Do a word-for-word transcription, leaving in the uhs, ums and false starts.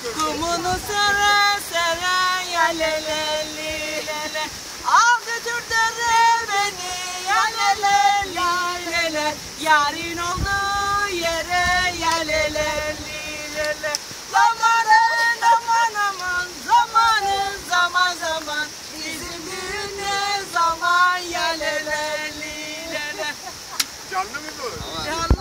Kumunu sere sere ya le le li le le. Al götürdüre beni ya le le li le le. Yarın olduğu yere ya le le li le le. Zamanın aman aman, zamanın zaman zaman. Bizim düğün ne zaman ya le le li le le. Canlı mı bu? Canlı.